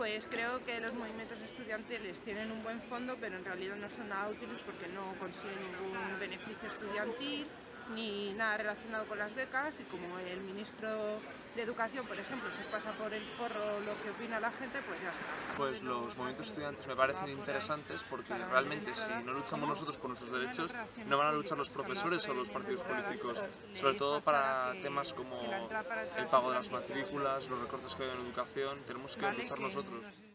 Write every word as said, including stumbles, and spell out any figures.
Pues creo que los movimientos estudiantiles tienen un buen fondo, pero en realidad no son nada útiles porque no consiguen ningún beneficio estudiantil ni nada relacionado con las becas, y como el ministro de Educación, por ejemplo, se pasa por el forro lo que opina la gente, pues ya está. Pues los movimientos estudiantes me parecen interesantes porque realmente si no luchamos nosotros por nuestros derechos, no van a luchar los profesores o los partidos políticos, sobre todo para temas como el pago de las matrículas, los recortes que hay en educación, tenemos que luchar nosotros.